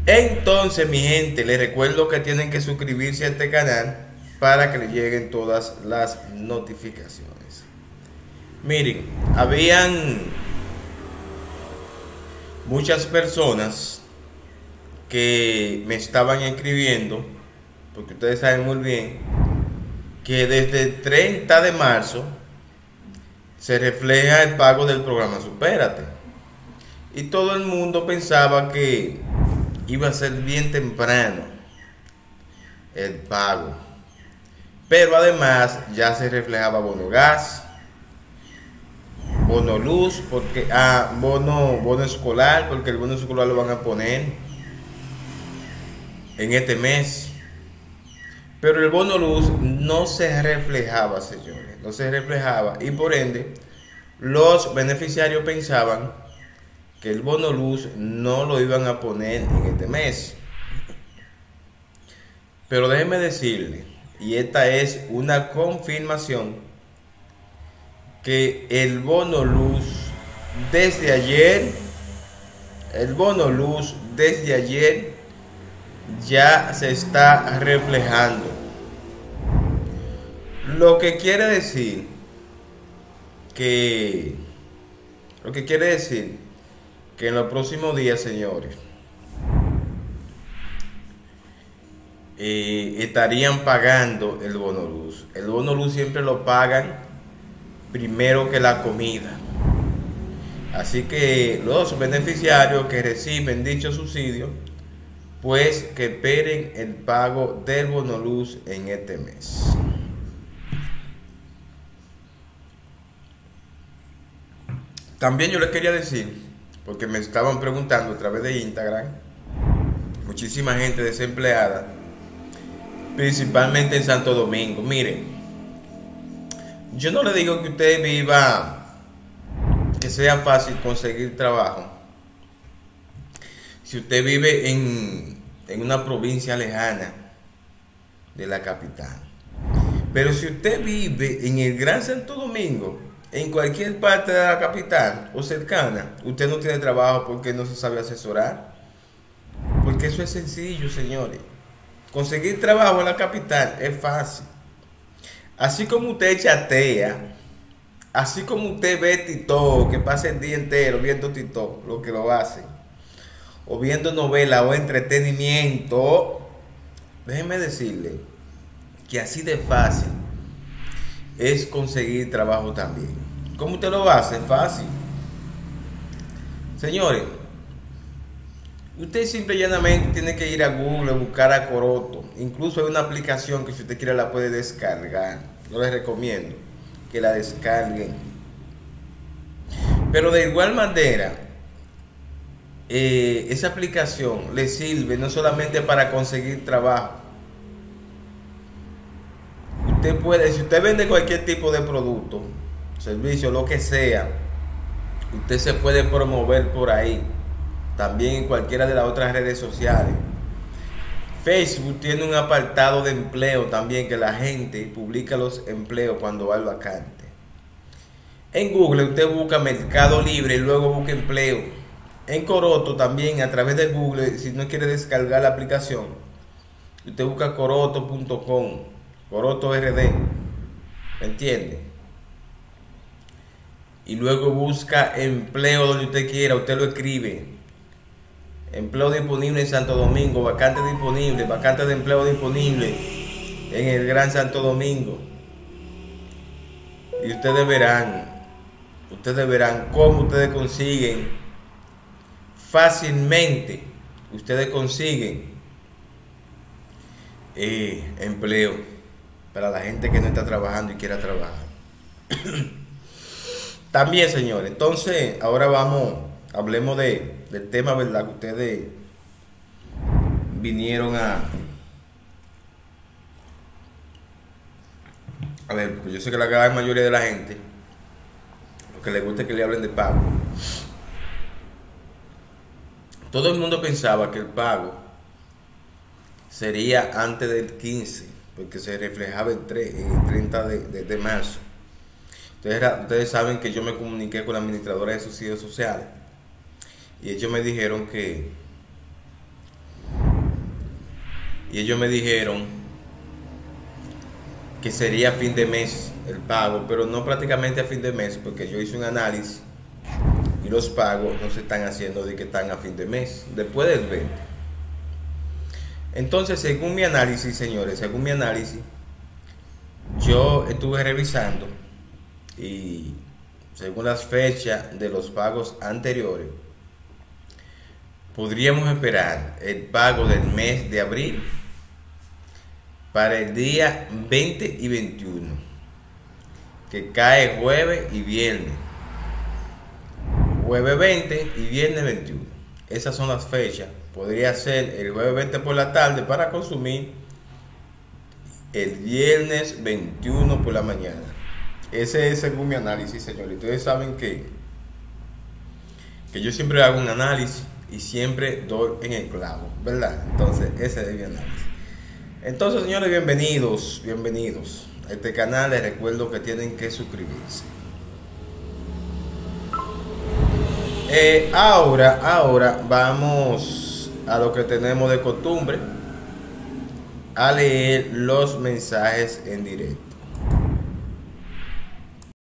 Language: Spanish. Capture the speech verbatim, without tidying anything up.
Entonces, mi gente, les recuerdo que tienen que suscribirse a este canal para que les lleguen todas las notificaciones. Miren, habían muchas personas que me estaban escribiendo, porque ustedes saben muy bien que desde el treinta de marzo se refleja el pago del programa Supérate. Y todo el mundo pensaba que iba a ser bien temprano el pago. Pero además ya se reflejaba bono gas, bono luz, porque ah, bono, bono escolar, porque el bono escolar lo van a poner en este mes. Pero el bono luz no se reflejaba, señores, no se reflejaba, y por ende los beneficiarios pensaban que el bono luz no lo iban a poner en este mes. Pero déjenme decirle, y esta es una confirmación, que el bono luz desde ayer, el bono luz desde ayer ya se está reflejando. Lo que quiere decir que lo que quiere decir que en los próximos días, señores, eh, estarían pagando el bono luz. El bono luz siempre lo pagan primero que la comida. Así que los beneficiarios que reciben dicho subsidio, pues que esperen el pago del bono luz en este mes. También yo les quería decir, porque me estaban preguntando a través de Instagram, muchísima gente desempleada, principalmente en Santo Domingo. Miren, yo no le digo que usted viva, que sea fácil conseguir trabajo si usted vive en, en una provincia lejana de la capital. Pero si usted vive en el Gran Santo Domingo, en cualquier parte de la capital o cercana, usted no tiene trabajo porque no se sabe asesorar. Porque eso es sencillo, señores. Conseguir trabajo en la capital es fácil. Así como usted chatea, así como usted ve TikTok, que pasa el día entero viendo TikTok, lo que lo hacen, o viendo novela o entretenimiento, déjeme decirle que así de fácil es conseguir trabajo también. ¿Cómo usted lo hace? Fácil. Señores, usted simple y llanamente tiene que ir a Google, buscar a Coroto. Incluso hay una aplicación que si usted quiere la puede descargar. Yo les recomiendo que la descarguen. Pero de igual manera, eh, esa aplicación le sirve no solamente para conseguir trabajo. Usted puede, si usted vende cualquier tipo de producto, servicio, lo que sea, usted se puede promover por ahí. También en cualquiera de las otras redes sociales. Facebook tiene un apartado de empleo también, que la gente publica los empleos cuando va al vacante. En Google usted busca Mercado Libre y luego busca empleo. En Coroto también, a través de Google, si no quiere descargar la aplicación, usted busca coroto punto com, Coroto R D, ¿me entiende? Y luego busca empleo donde usted quiera, usted lo escribe. Empleo disponible en Santo Domingo, vacante disponible, vacante de empleo disponible en el Gran Santo Domingo. Y ustedes verán, ustedes verán cómo ustedes consiguen fácilmente, ustedes consiguen eh, empleo para la gente que no está trabajando y quiera trabajar. También, señores, entonces ahora vamos, hablemos de, del tema, ¿verdad? Que ustedes vinieron a... A ver, porque yo sé que la gran mayoría de la gente, lo que le gusta es que le hablen de pago. Todo el mundo pensaba que el pago sería antes del quince, porque se reflejaba el, treinta de, de, de marzo. Ustedes, ustedes saben que yo me comuniqué con la administradora de subsidios sociales y ellos me dijeron que y ellos me dijeron que sería a fin de mes el pago, pero no prácticamente a fin de mes, porque yo hice un análisis y los pagos no se están haciendo de que están a fin de mes, después del veinte. Entonces, según mi análisis, señores, según mi análisis, yo estuve revisando y según las fechas de los pagos anteriores, podríamos esperar el pago del mes de abril para el día veinte y veintiuno, que cae jueves y viernes. Jueves veinte y viernes veintiuno. Esas son las fechas. Podría ser el jueves veinte por la tarde para consumir el viernes veintiuno por la mañana. Ese es según mi análisis, señores. Ustedes saben que, que yo siempre hago un análisis y siempre doy en el clavo, ¿verdad? Entonces, ese es mi análisis. Entonces, señores, bienvenidos, bienvenidos a este canal. Les recuerdo que tienen que suscribirse. Eh, ahora, ahora vamos a lo que tenemos de costumbre, a leer los mensajes en directo.